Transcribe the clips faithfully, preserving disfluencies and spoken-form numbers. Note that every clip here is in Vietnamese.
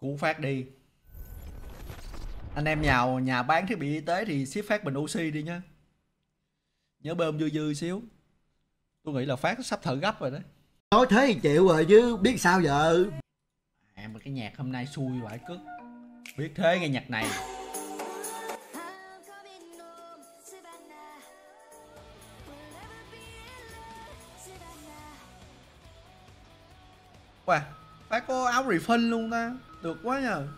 Cú Phát đi. Anh em nhào nhà bán thiết bị y tế thì ship Phát bình oxy đi nhá. Nhớ bơm dư dư xíu. Tôi nghĩ là Phát sắp thở gấp rồi đấy. Nói thế thì chịu rồi chứ biết sao giờ. À mà cái nhạc hôm nay xui vãi cứt. Biết thế nghe nhạc này. Wow, Phát có áo refund luôn ta. Được quá nhờ.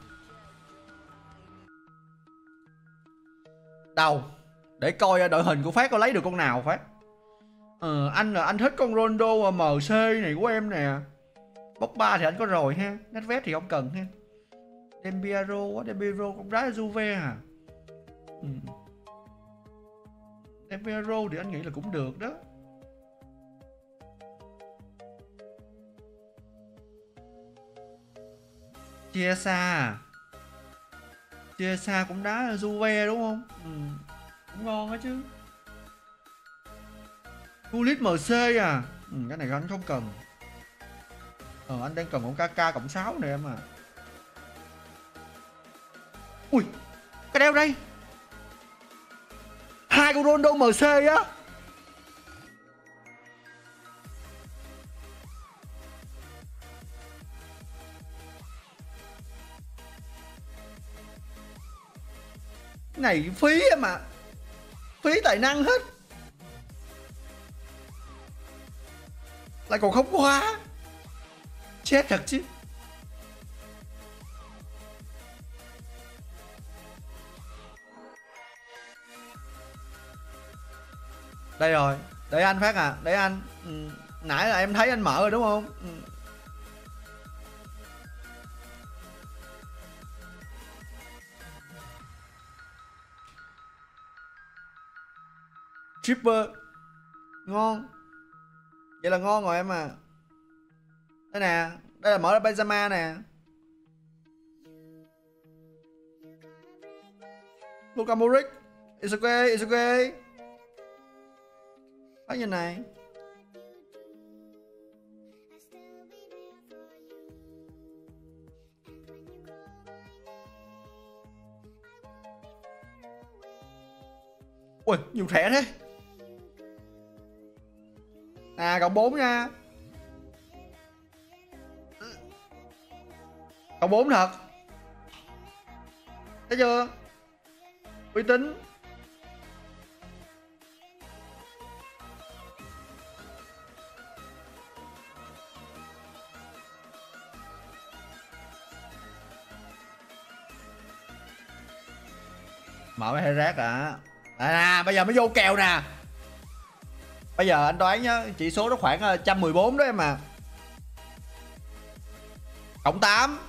Đâu để coi đội hình của Phát có lấy được con nào Phát. Ờ, anh là anh thích con Rondo em xê này của em nè. Bốc ba thì anh có rồi ha. Nedved thì không cần ha. Dempiero á, Dempiero con gái Juve à. Ừ. Dempiero thì anh nghĩ là cũng được đó. Chiesa à. Chiesa cũng đá Juve đúng không? Ừ. Cũng ngon á chứ. Gullit em xê à. Ừ, cái này anh không cần. Ờ anh đang cần con ca ca cộng sáu này em à. Ui, cái đeo đây. Hai con Rondo em xê á. Cái này phí em à. Phí tài năng hết. Lại còn không quá. Chết thật chứ. Đây rồi. Để anh Phát à. Để anh. Ừ. Nãy là em thấy anh mở rồi đúng không? Ừ. Tripper. Ngon. Vậy là ngon rồi em à. Đây nè. Đây là mở ra Benzema nè. Luka Modric. It's okay, it's okay. Thấy như này. Ui, nhiều thẻ thế. À, cộng bốn nha. Cộng bốn thật. Thấy chưa? Uy tín. Mở cái rác à. À bây giờ mới vô kèo nè. Bây giờ anh đoán nhá, chỉ số nó khoảng một trăm mười bốn đó em à. Cộng tám.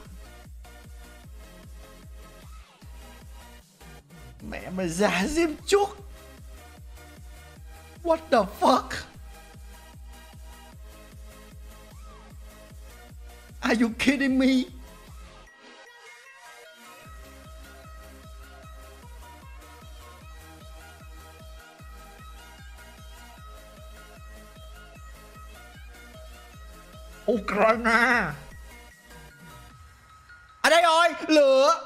Mẹ mày già diêm chuột. What the fuck? Are you kidding me? Ukraine. À đây rồi, lửa.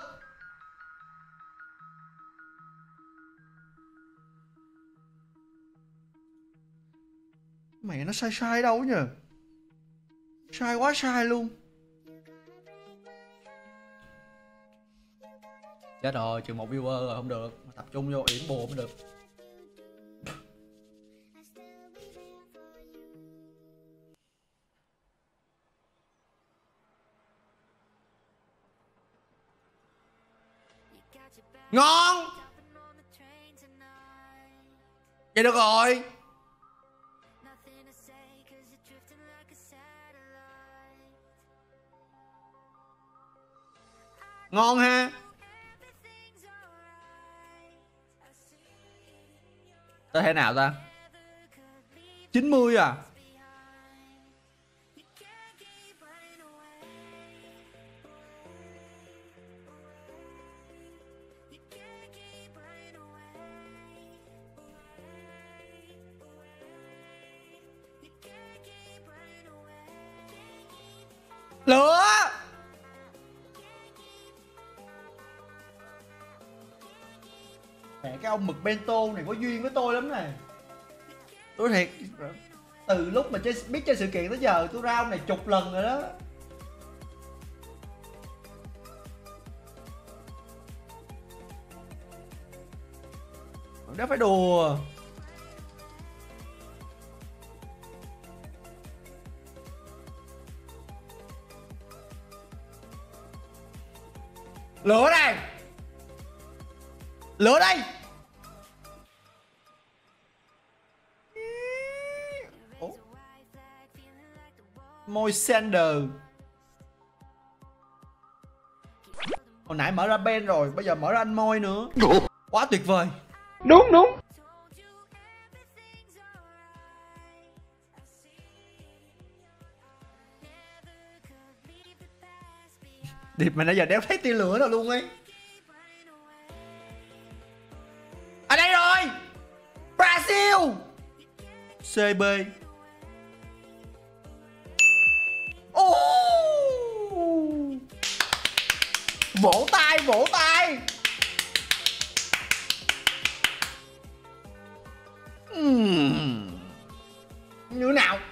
Mẹ nó sai sai đâu nhờ. Sai quá sai luôn. Chết rồi, trừ một viewer rồi không được. Tập trung vô yểm bùa mới được. Ngon. Vậy được rồi. Ngon ha. Tới thế nào ta? chín mươi à? Lửa. Mẹ, cái ông mực bento này có duyên với tôi lắm này. Tôi thiệt, từ lúc mà chơi, biết chơi sự kiện tới giờ tôi ra ông này chục lần rồi đó. Đó phải đùa. Lửa đây. Lửa đây. Ủa? Môi Sander. Hồi nãy mở ra Ben rồi, bây giờ mở ra anh Môi nữa. Quá tuyệt vời. Đúng đúng. Điệp mà nãy giờ đéo thấy tia lửa nào luôn ấy. Ở đây rồi. Brazil. xê bê. Oh. Vỗ tay, vỗ tay. uhm. Như thế nào?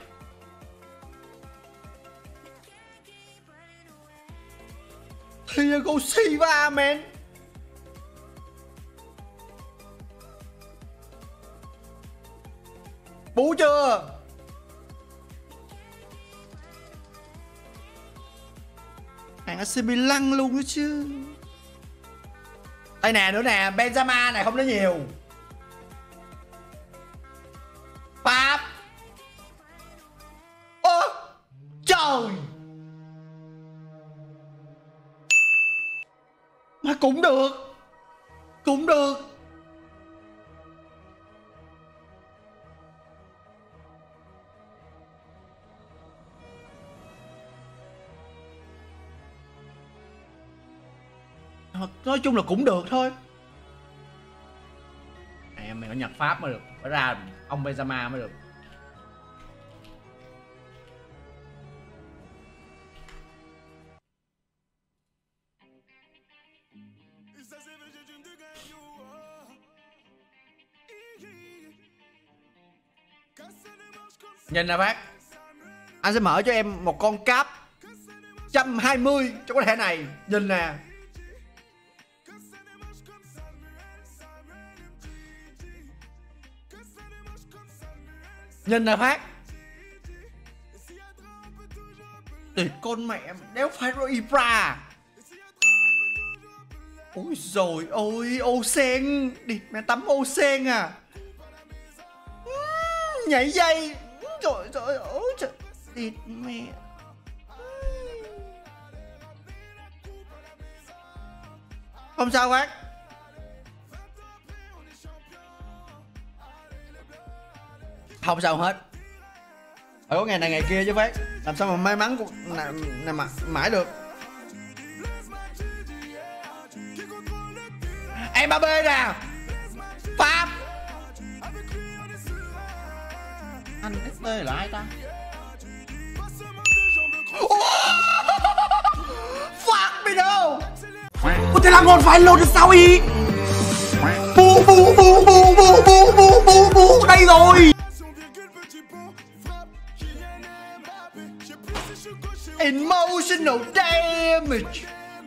Thiago Silva man. Bú chưa? Hàng a xê Milan luôn đó chứ. Đây nè, nữa nè, Benzema này không nói nhiều. Pháp. Ơ trời. Mà cũng được. Cũng được. Nói chung là cũng được thôi. Mẹ mày có Nhật Pháp mới được. Phải ra ông Benzema mới được. Nhìn nè bác. Anh sẽ mở cho em một con cáp một trăm hai mươi cho cái thẻ này. Nhìn nè. Nhìn nè phát. Tuyệt con mẹ. Đéo phải rồi Ibra. Ôi rồi ôi. Ô sen. Đi mẹ tắm ô sen à. uhm, Nhảy dây. Trời trời ơi trời. Địt mẹ. Không sao bác. Không sao hết. Phải có ngày này ngày kia chứ bác. Làm sao mà may mắn của này mà mãi được. Mbappé nè. Pháp. Anh ét tê là ai ta? Fuck me no. Có thể làm một vài lột được sao y. Bu bu bu bu bu bu bu bu bu. Đây rồi. Emotional damage.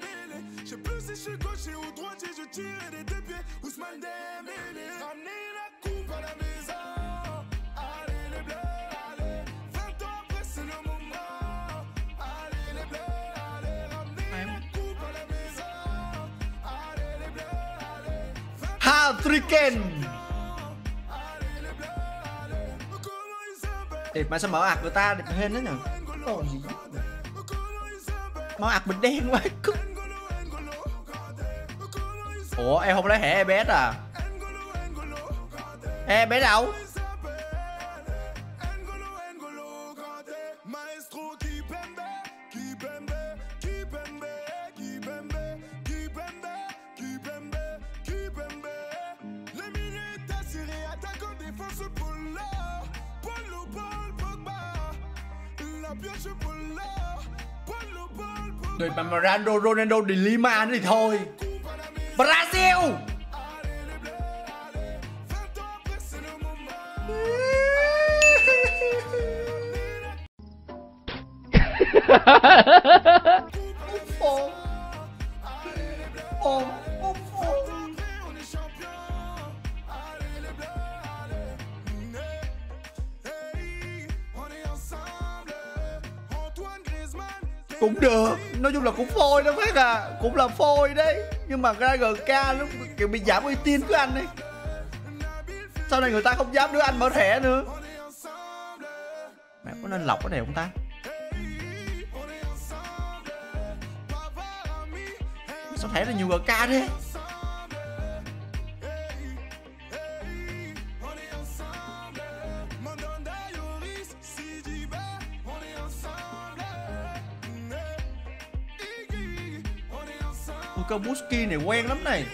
Hadriken. Điệp mà sao mở ạc người ta điệp hên đó nhờ. Còn gì đó. Mở ạc mình đen quá. Ủa em không lấy thẻ e bê ét à? e bê ét đâu? Tuyệt mà Ronaldo Ronaldo de Lima nữa thì thôi. Brazil. Buffon. Buffon. Buffon. Cũng được, nói chung là cũng phôi đó Phát à, cũng là phôi đấy. Nhưng mà ra giê ca nó kiểu bị giảm uy tín của anh ấy. Sau này người ta không dám đưa anh mở thẻ nữa. Mẹ có nên lọc cái này không ta? Sao thẻ là nhiều giê ca thế? Câu Buski này quen lắm này.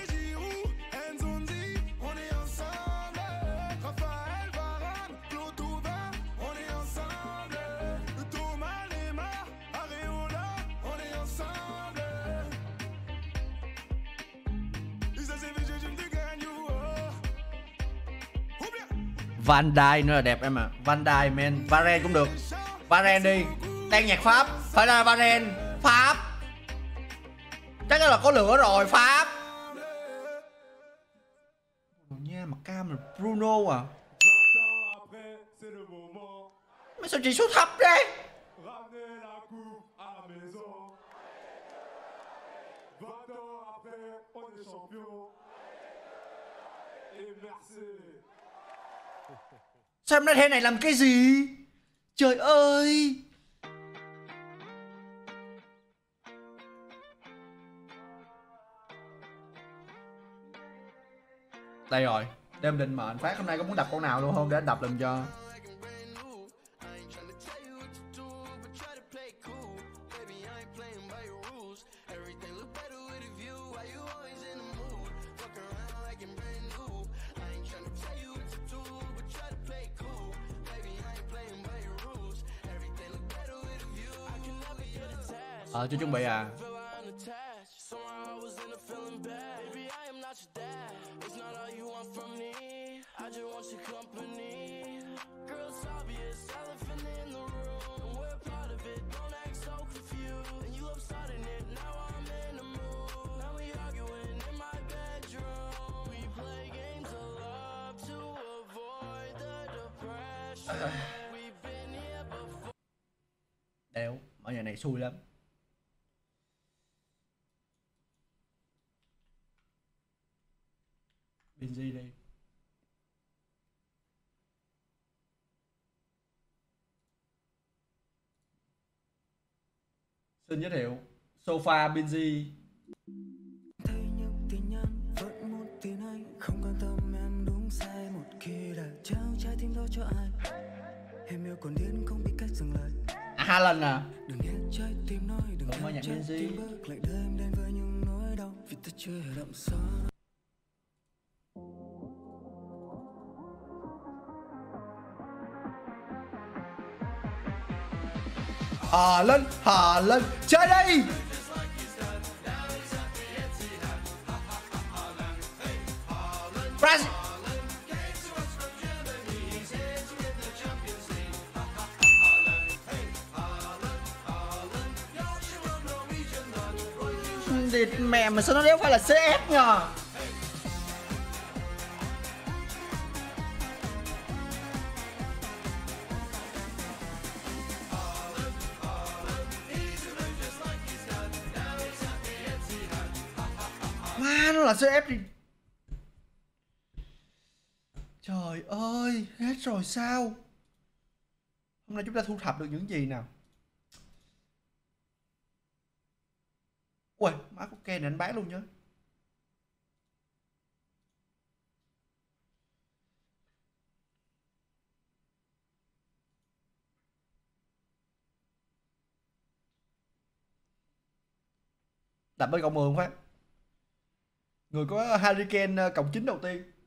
Van Dijk nữa là đẹp em ạ. À. Van Dijk men, Varane cũng được. Varane đi. Đang nhạc Pháp, phải là Varane, Pháp. Chắc là có lửa rồi, Pháp. Nha, mặt cam là Bruno à. Mày sao chỉ số thấp đấy? Sao em nói thế này làm cái gì? Trời ơi. Đây rồi, đêm định mệnh. Phát hôm nay có muốn đập con nào luôn không để anh đập lần cho. Ờ, chưa chuẩn bị à. Đéo, ở nhà này xui lắm. Binz đi. Xin giới thiệu sofa Binz. Thấy những tin nhắn vẫn muốn tin anh, không quan tâm em đúng sai một khi đã trao trái tim đó cho ai. Em yêu còn điên không biết cách dừng lại. À, Haaland à. Đừng nghe trái tim nói, đừng nghe trái Binz. tim bước lại đưa em đến với những nỗi đau vì ta chưa hề đậm sâu. Haaland, Haaland, chơi đi. Brazil. Địt mẹ mà sao nó đéo phải là xê ép nhờ. Má, nó là xê ép thì... Trời ơi, hết rồi sao? Hôm nay chúng ta thu thập được những gì nào? Ui, má có kè này anh bán luôn chứ. Đặt bên cộng mười phát. Người có Harry Kane cộng chín đầu tiên.